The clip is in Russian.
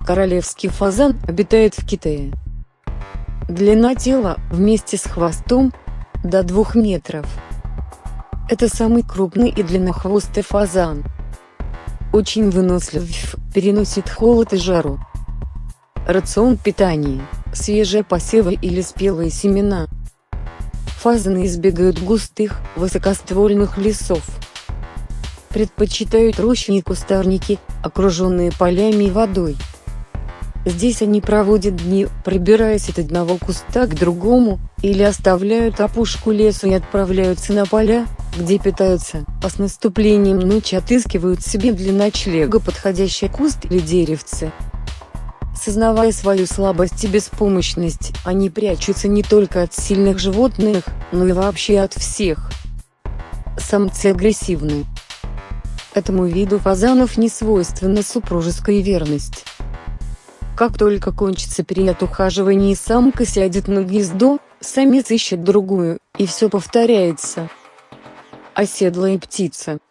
Королевский фазан обитает в Китае. Длина тела, вместе с хвостом, до 2 метров. Это самый крупный и длиннохвостый фазан. Очень вынослив, переносит холод и жару. Рацион питания – свежие посевы или спелые семена. Фазаны избегают густых, высокоствольных лесов. Предпочитают рощи и кустарники, окруженные полями и водой. Здесь они проводят дни, пробираясь от одного куста к другому, или оставляют опушку леса и отправляются на поля, где питаются, а с наступлением ночи отыскивают себе для ночлега подходящий куст или деревце. Сознавая свою слабость и беспомощность, они прячутся не только от сильных животных, но и вообще от всех. Самцы агрессивны. Этому виду фазанов не свойственна супружеская верность. Как только кончится период ухаживания и самка сядет на гнездо, самец ищет другую, и все повторяется. Оседлая птица.